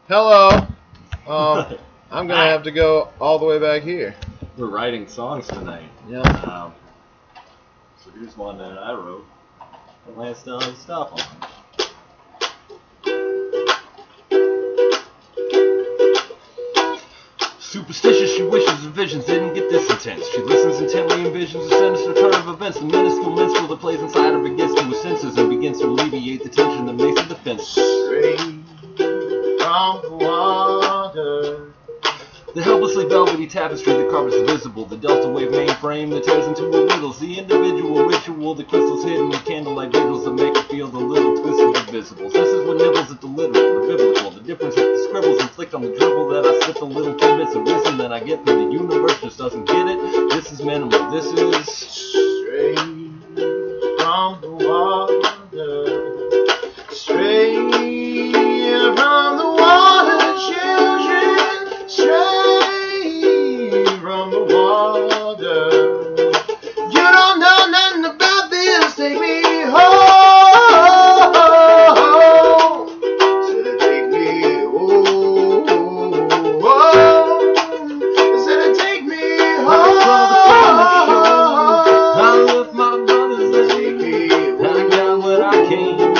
Hello. I'm gonna have to go all the way back here. We're writing songs tonight. Yeah. So here's one that I wrote. The Lance still has stuff on. Superstitious, she wishes her visions didn't get this intense. She listens intently, envisions a sinister turn of events. The minuscule minstrel that plays inside her begins to her senses and begins to alleviate the tension that makes the defense. Straight from the water. The helplessly velvety tapestry that covers the visible, the delta wave mainframe that tears into her riddles, the individual ritual, the crystals hidden with candlelight vigils that make her feel the little twisted invisibles. This is what nibbles at the literal, the biblical, the difference with the scribbles inflict on the dribble that I slip a little tidbits of wisdom that I get from the universe just doesn't get it. This is minimal. This is straight from the water. Straight from the water, children. Straight from the water. You don't know nothing about this. Take me home. Said it take me home. Said it take me home. I left my brother's leg. I got what I came for.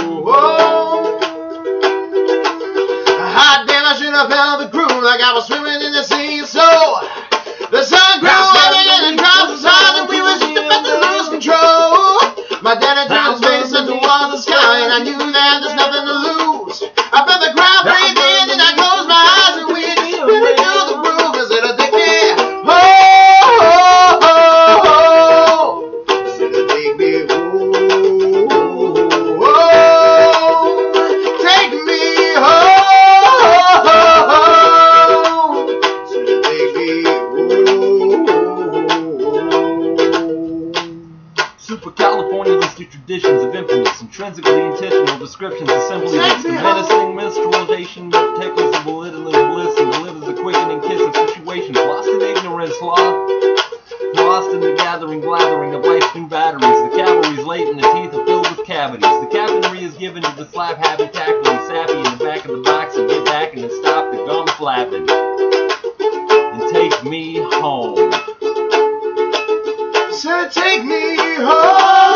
Hot damn, I should have felt the groove like I was swimming in the sea. So the sun grew and the drops was hot and we were just about to lose control. My daddy turned his face up towards the sky and I knew that there's nothing to lose. I felt the crowd breathe in and I closed my eyes and we just spin into the groove. I said, take me home. Said, take me home. Take me home. Said, take me home. Super California-listed traditions of infamous, intrinsically intentional descriptions, assemblies of the menacing minstrelization that tickles the belittling bliss and delivers the quickening kiss of situations lost in ignorance, lost in the gathering, blathering of life's new batteries. The cavalry's late and the teeth are filled with cavities. The captainry is given to the slap happy, tackling, sappy in the back of the box and get back and then stop the gum flapping and take me home. Said, take me home.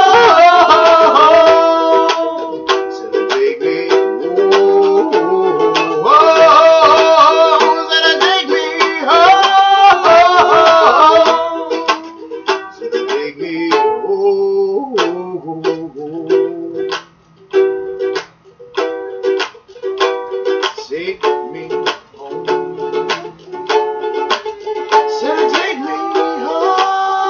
Said, take me home. Said, take me home. Said, take me home. Take me home. Said, take me home.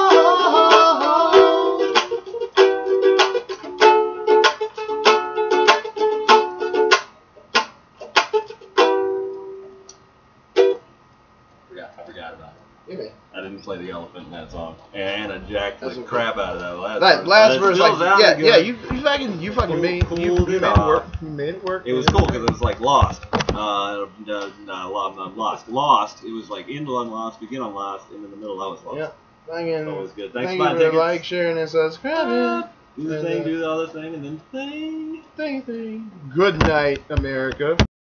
I forgot about it. Yeah. I didn't play the elephant in that song, and I jacked the That's okay. crap out of that last That verse. last But it verse, still like, sounded yeah, good. you fucking made it work. You made it work. It was cool because it was like Lost. Lost. Lost. It was like end on Lost, begin on Lost, and in the middle that was Lost. Yeah. Again, That was good. Thanks thank for you buying for tickets. like, sharing, and subscribing. Do the thing, do the other thing, and then thing. Thing. Good night, America.